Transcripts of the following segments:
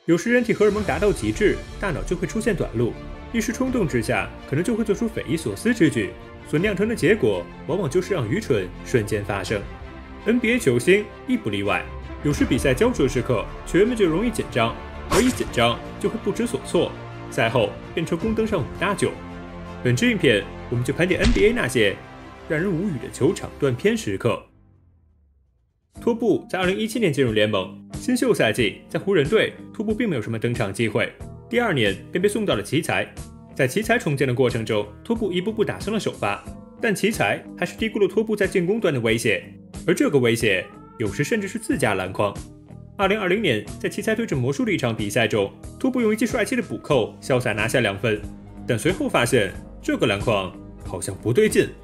有时人体荷尔蒙达到极致，大脑就会出现短路，一时冲动之下，可能就会做出匪夷所思之举，所酿成的结果，往往就是让愚蠢瞬间发生。NBA 球星亦不例外，有时比赛焦灼时刻，球员们就容易紧张，而一紧张就会不知所措，赛后便成功登上5大9。本支影片，我们就盘点 NBA 那些让人无语的球场断片时刻。托布在2017年进入联盟，新秀赛季在湖人队，托布并没有什么登场机会。第2年便被送到了奇才，在奇才重建的过程中，托布一步步打上了首发，但奇才还是低估了托布在进攻端的威胁，而这个威胁有时甚至是自家篮筐。2020年在奇才对阵魔术的一场比赛中，托布用一记帅气的补扣潇洒拿下2分，但随后发现这个篮筐好像不对劲。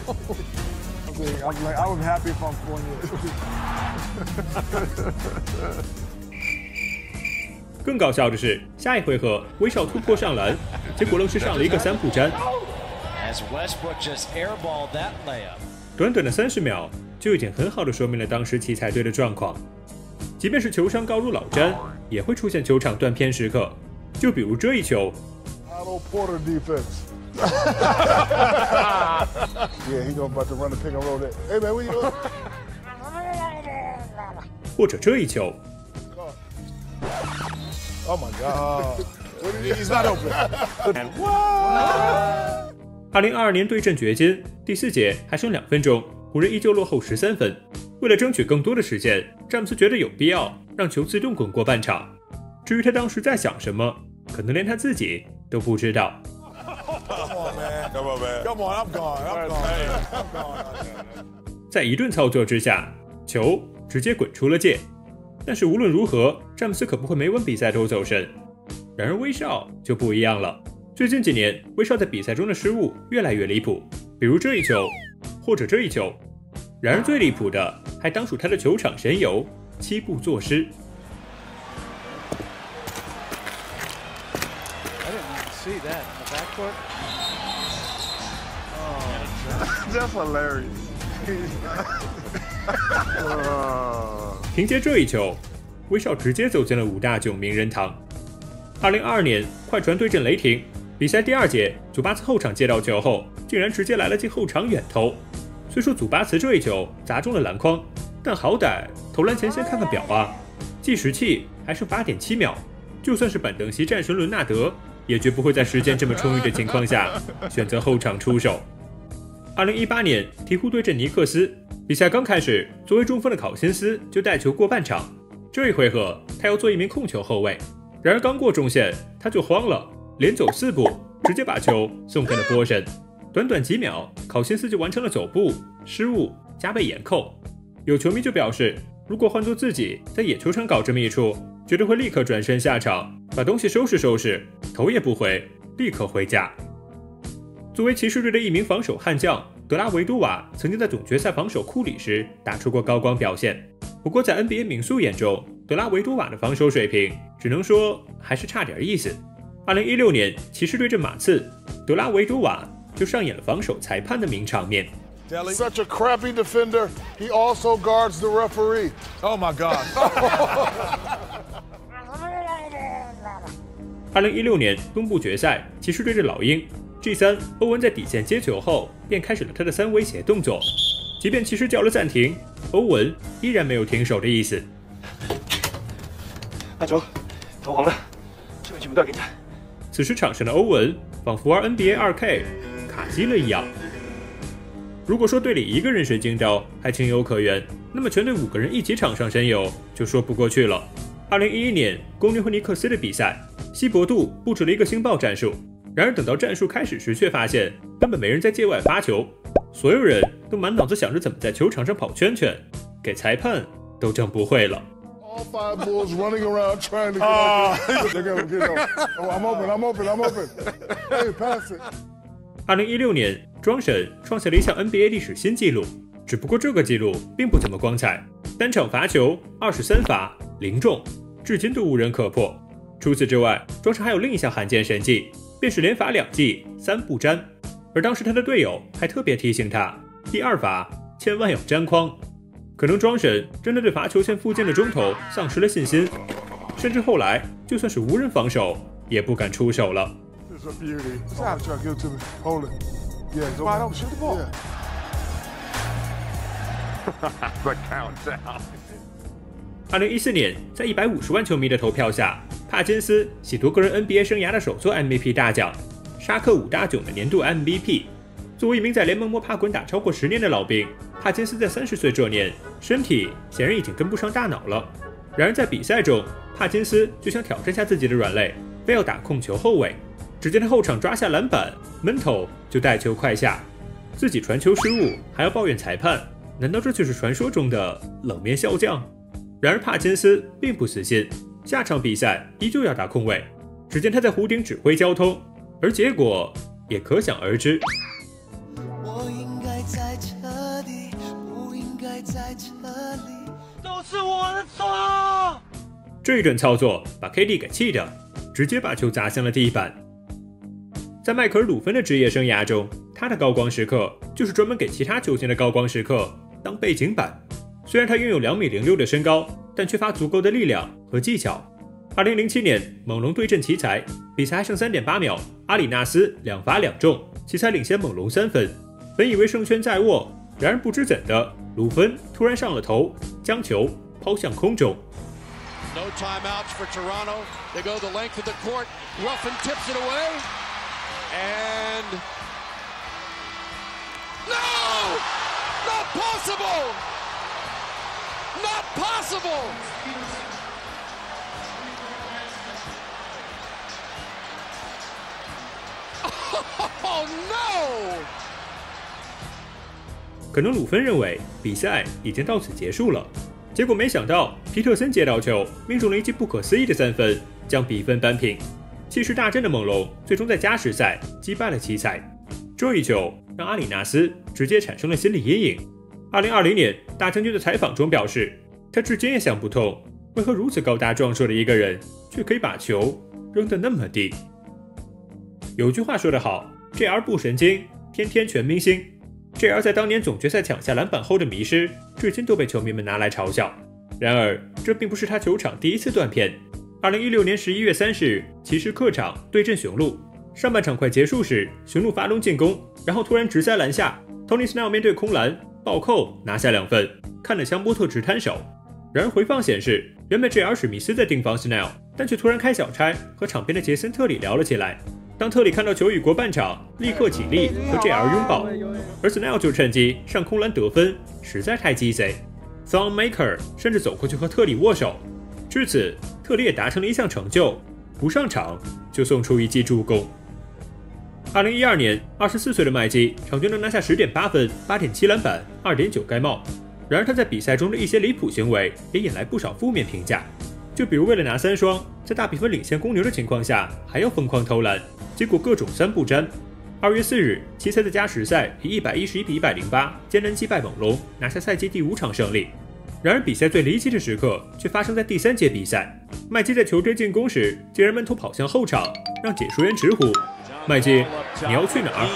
更搞笑的是，下一回合威少突破上篮，结果愣是上了一个3步粘。短短的30秒，就已经很好的说明了当时奇才队的状况。即便是球商高如老詹，也会出现球场断片时刻。就比如这一球。或者这一球。 Oh my God! He's not open. 2022年对阵掘金，第4节还剩2分钟，湖人依旧落后13分。为了争取更多的时间，詹姆斯觉得有必要让球自动滚过半场。至于他当时在想什么，可能连他自己都不知道。在一顿操作之下，球直接滚出了界。但是无论如何，詹姆斯可不会每晚比赛都走神。然而威少就不一样了。最近几年，威少在比赛中的失误越来越离谱，比如这一球，或者这一球。然而最离谱的还当属他的球场神游，7步作诗。凭借这一球，威少直接走进了5大9名人堂。2022年，快船对阵雷霆，比赛第2节，祖巴茨后场接到球后，竟然直接来了记后场远投。虽说祖巴茨这一球砸中了篮筐，但好歹投篮前先看看表啊，计时器还剩8.7秒，就算是板凳席战神伦纳德，也绝不会在时间这么充裕的情况下选择后场出手。2018年，鹈鹕对阵尼克斯，比赛刚开始，作为中锋的考辛斯就带球过半场。这一回合，他要做一名控球后卫，然而刚过中线，他就慌了，连走4步，直接把球送给了波神。短短几秒，考辛斯就完成了走步、失误加被眼扣。有球迷就表示，如果换做自己在野球场搞这么一出，绝对会立刻转身下场，把东西收拾收拾，头也不回，立刻回家。作为骑士队的一名防守悍将，德拉维多瓦曾经在总决赛防守库里时打出过高光表现。不过在 NBA 名宿眼中，德拉维多瓦的防守水平只能说还是差点意思。2016年骑士对阵马刺，德拉维多瓦就上演了防守裁判的名场面。 Such a crappy defender. He also guards the referee. Oh my God. 2016年东部决赛，骑士对阵老鹰。G3 欧文在底线接球后，便开始了他的3威胁动作。即便骑士叫了暂停，欧文依然没有停手的意思。 把球投黄了，这个球不要给他。 此时场上的欧文仿佛玩 NBA 2K 卡机了一样。如果说队里1个人神经刀还情有可原，那么全队5个人一起场上神游就说不过去了。2011年公牛和尼克斯的比赛，希伯杜布置了一个星爆战术。然而等到战术开始时，却发现根本没人在界外发球，所有人都满脑子想着怎么在球场上跑圈圈，给裁判都整不会了。 All 5 bulls running around trying to get open. They're gonna get open. Oh, I'm open. Hey, pass it. 2016年，庄神创下了一项 NBA 历史新纪录，只不过这个纪录并不怎么光彩，单场罚球23罚0中，至今都无人可破。除此之外，庄神还有另一项罕见神迹，便是连罚2记3不沾。而当时他的队友还特别提醒他，第2罚千万要沾框。可能庄神真的对罚球线附近的中投丧失了信心， 甚至后来就算是无人防守，也不敢出手了。 It's a beauty. Try to give it to me. Hold it. Yeah, go wide open. Shoot the ball. The countdown. 2014年，在150万球迷的投票下，帕金斯喜夺个人 NBA 生涯的首座 MVP 大奖——沙克5大囧的年度 MVP。作为一名在联盟摸爬滚打超过10年的老兵，帕金斯在30岁这年，身体显然已经跟不上大脑了。然而在比赛中，帕金斯就想挑战下自己的软肋，非要打控球后卫。只见他后场抓下篮板，闷头就带球快下，自己传球失误还要抱怨裁判，难道这就是传说中的冷面笑匠？然而帕金斯并不死心，下场比赛依旧要打控卫。只见他在弧顶指挥交通，而结果也可想而知。 我应该在这里，不应该在这里，都是我的错。 这一顿操作把 KD 给气的，直接把球砸向了地板。在迈克尔·鲁芬的职业生涯中，他的高光时刻就是专门给其他球星的高光时刻当背景板。虽然他拥有2.06米的身高，但缺乏足够的力量和技巧。2007年，猛龙对阵奇才，比赛还剩3.8秒，阿里纳斯2罚2中，奇才领先猛龙3分。本以为胜券在握，然而不知怎的，鲁芬突然上了头，将球抛向空中。 No timeouts for Toronto. They go the length of the court. Ruffin tips it away. And no! Not possible! Not possible! Oh no! 可能鲁芬认为比赛已经到此结束了，结果没想到皮特森接到球，命中了一记不可思议的3分，将比分扳平。气势大振的猛龙最终在加时赛击败了奇才。这一球让阿里纳斯直接产生了心理阴影。2020年，大将军的采访中表示，他至今也想不通，为何如此高大壮硕的一个人，却可以把球扔得那么低。有句话说得好 ，JR 不神经，天天全明星。JR 在当年总决赛抢下篮板后的迷失，至今都被球迷们拿来嘲笑。然而，这并不是他球场第一次断片。2016年11月30日，骑士客场对阵雄鹿，上半场快结束时，雄鹿发动进攻，然后突然直塞篮下 ，Tony Snell 面对空篮暴扣拿下2分，看得香波特直摊手。然而回放显示，原本 JR 史密斯在盯防 Snell， 但却突然开小差，和场边的杰森特里聊了起来。当特里看到球雨过半场，立刻起立和 JR 拥抱，而 Snell 就趁机上空篮得分，实在太鸡贼。Thon Maker 甚至走过去和特里握手。至此，特里也达成了一项成就，不上场就送出一记助攻。2012年，24岁的麦基场均能拿下10.8分、8.7篮板、2.9盖帽。然而他在比赛中的一些离谱行为也引来不少负面评价，就比如为了拿3双，在大比分领先公牛的情况下还要疯狂投篮，结果各种3不沾。2月4日，奇才在加时赛以111比108艰难击败猛龙，拿下赛季第5场胜利。然而比赛最离奇的时刻却发生在第3节比赛，麦基在球队进攻时竟然闷头跑向后场，让解说员直呼：“麦基，你要去哪儿？”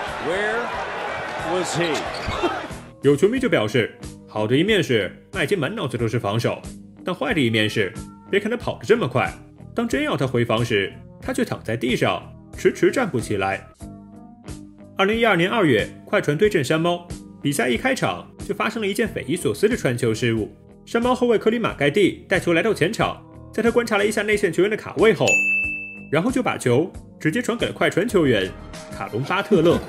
有球迷就表示，好的一面是麦基满脑子都是防守，但坏的一面是，别看他跑得这么快，当真要他回防时，他却躺在地上，迟迟站不起来。2012年2月，快船对阵山猫，比赛一开场就发生了一件匪夷所思的传球失误。山猫后卫克里马盖蒂带球来到前场，在他观察了一下内线球员的卡位后，然后就把球直接传给了快船球员卡隆巴特勒。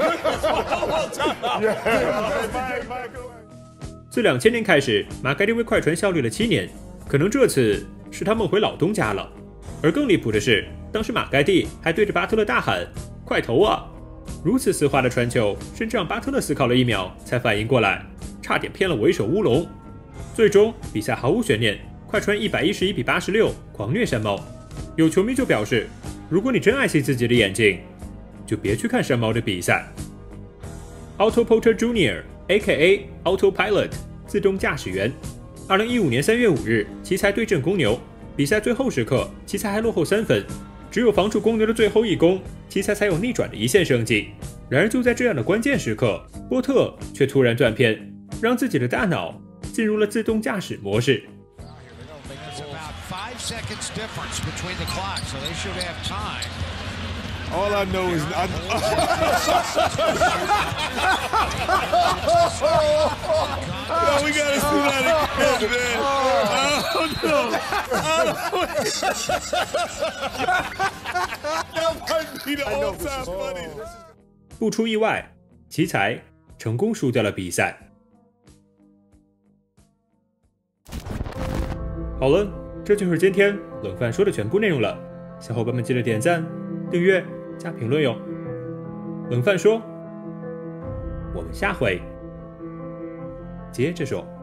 自2000年开始，马盖蒂为快船效力了7年，可能这次是他梦回老东家了。而更离谱的是，当时马盖蒂还对着巴特勒大喊：“快投啊！”如此丝滑的传球，甚至让巴特勒思考了1秒才反应过来，差点骗了我一手乌龙。最终比赛毫无悬念，快船111比86狂虐山猫。有球迷就表示，如果你真爱惜自己的眼睛，就别去看山猫的比赛。Otto Porter Jr. A.K.A. Autopilot 自动驾驶员。2015年3月5日，奇才对阵公牛，比赛最后时刻，奇才还落后3分。只有防住公牛的最后一攻，奇才才有逆转的一线生机。然而就在这样的关键时刻，波特却突然断片，让自己的大脑进入了自动驾驶模式。 seconds difference between the clocks, so they should have time. All I know is Oh, we gotta see that again, man. Oh no! That might be the all-time funny. 不出意外，奇才成功输掉了比赛。好了，这就是今天冷饭说的全部内容了。小伙伴们记得点赞、订阅、加评论哟。冷饭说，我们下回接着说。